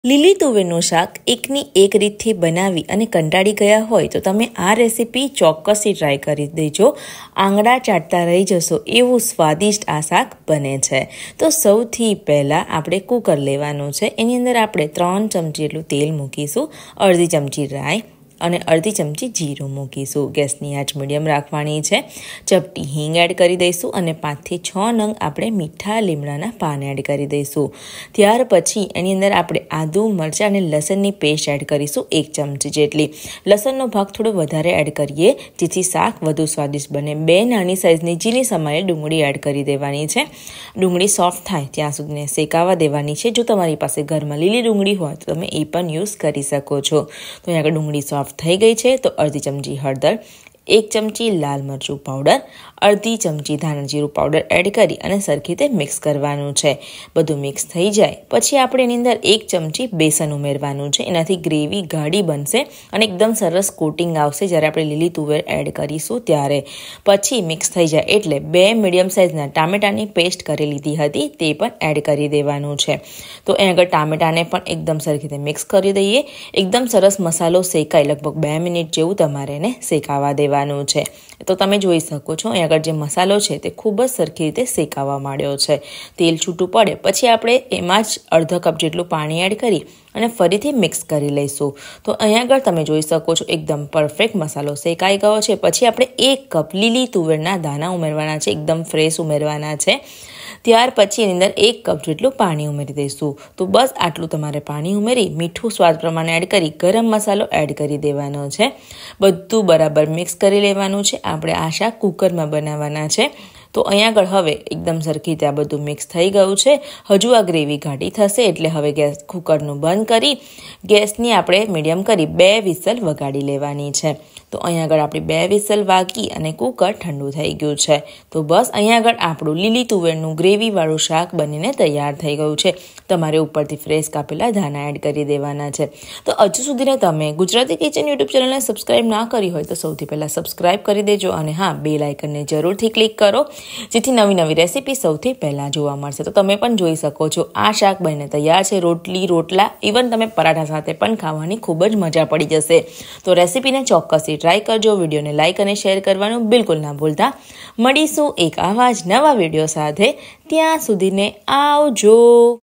લીલી તુવેરનું શાક એકની એક રીતથી બનાવી અને કંટાળી ગયા હોય તો તમે આ રેસીપી ચોક્કસથી ટ્રાય કરી દેજો. આંગળા ચાટતા રહી જશો એવું સ્વાદિષ્ટ આ શાક બને છે. તો સૌથી પહેલાં આપણે કુકર લેવાનું છે. એની અંદર આપણે 3 ચમચી જેટલું તેલ મૂકીશું, અડધી ચમચી રાઈ અને અડધી ચમચી જીરું મૂકીશું. ગેસની આંચ મીડિયમ રાખવાની છે. ચપટી હિંગ એડ કરી દઈશું અને 5 થી 6 નંગ આપણે મીઠા લીમડાના પાન એડ કરી દઈશું. ત્યાર પછી એની અંદર આપણે આદુ, મરચાં અને લસણની પેસ્ટ એડ કરીશું 1 ચમચી જેટલી. લસણનો ભાગ થોડો વધારે એડ કરીએ જેથી શાક વધુ સ્વાદિષ્ટ બને. 2 નાની સાઇઝની ઝીણી સમારેલી ડુંગળી એડ કરી દેવાની છે. ડુંગળી સોફ્ટ થાય ત્યાં સુધીને શેકાવા દેવાની છે. જો તમારી પાસે ઘરમાં લીલી ડુંગળી હોય તો તમે એ પણ યુઝ કરી શકો છો. તો અહીંયા આગળ ડુંગળી સોફ્ટ થઈ ગઈ છે તો અડધી ચમચી હળદર, 1 ચમચી લાલ મરચું પાવડર, અડધી ચમચી ધાણા જીરું પાવડર એડ કરી અને સરખી રીતે મિક્સ કરવાનું છે. બધું મિક્સ થઈ જાય પછી આપણે એની અંદર 1 ચમચી બેસન ઉમેરવાનું છે. એનાથી ગ્રેવી ગાઢી બનશે અને એકદમ સરસ કોટિંગ આવશે જ્યારે આપણે લીલી તુવેર એડ કરીશું ત્યારે. પછી મિક્સ થઈ જાય એટલે 2 મીડિયમ સાઇઝના ટામેટાની પેસ્ટ કરી લીધી હતી તે પણ એડ કરી દેવાનું છે. તો અહીં આગળ ટામેટાને પણ એકદમ સરખી રીતે મિક્સ કરી દઈએ. એકદમ સરસ મસાલો શેકાય, લગભગ 2 મિનિટ જેવું તમારે એને શેકાવા દેવાનું છે. તો તમે જોઈ શકો છો અહીં આગળ જે મસાલો છે તે ખૂબ જ સરખી રીતે શેકાવા માંડ્યો છે. તેલ છૂટું પડે પછી આપણે એમાં જ અડધો કપ જેટલું પાણી એડ કરી અને ફરીથી મિક્સ કરી લઈશું. તો અહીંયા આગળ તમે જોઈ શકો છો એકદમ પરફેક્ટ મસાલો શેકાઈ ગયો છે. પછી આપણે 1 કપ લીલી તુવેરના દાણા ઉમેરવાના છે, એકદમ ફ્રેશ ઉમેરવાના છે. ત્યાર પછી એની અંદર 1 કપ જેટલું પાણી ઉમેરી દઈશું. તો બસ આટલું તમારે પાણી ઉમેરી મીઠું સ્વાદ પ્રમાણે એડ કરી ગરમ મસાલો એડ કરી દેવાનો છે. બધું બરાબર મિક્સ કરી લેવાનું છે. આપણે આ શાક કુકરમાં બનાવવાના છે. તો અહીંયા આગળ હવે એકદમ સરખી રીતે આ બધું મિક્સ થઈ ગયું છે. હજુ આ ગ્રેવી ઘાટી થશે એટલે હવે ગેસ કુકરનું બંધ કરી ગેસની આપણે મીડિયમ કરી 2 વિસલ વગાડી લેવાની છે. તો અહીંયા આગળ આપણી 2 વિસલ વાગી અને કુકર ઠંડુ થઈ ગયું છે. તો બસ અહીંયા આગળ આપણું લીલી તુવેરનું ગ્રેવીવાળું શાક બનીને તૈયાર થઈ ગયું છે. તમારે ઉપરથી ફ્રેશ કાપેલા ધાણા એડ કરી દેવાના છે. તો હજુ સુધીને તમે ગુજરાતી કિચન યુટ્યુબ ચેનલને સબસ્ક્રાઈબ ના કરી હોય તો સૌથી પહેલાં સબસ્ક્રાઈબ કરી દેજો અને હા, બેલ આઇકનને જરૂરથી ક્લિક કરો જેથી નવી નવી રેસીપી સૌથી પહેલાં જોવા મળશે. તો તમે પણ જોઈ શકો છો આ શાક બનીને તૈયાર છે. રોટલી, રોટલા, ઇવન તમે પરાઠા સાથે પણ ખાવાની ખૂબ જ મજા પડી જશે. તો રેસીપીને ચોક્કસથી ટ્રાય કરજો. વિડીયોને લાઇક અને શેર કરવાનું બિલકુલ ના ભૂલતા. મળીશું એક આવા જ નવા વિડીયો સાથે. ત્યાં સુધીને આવજો.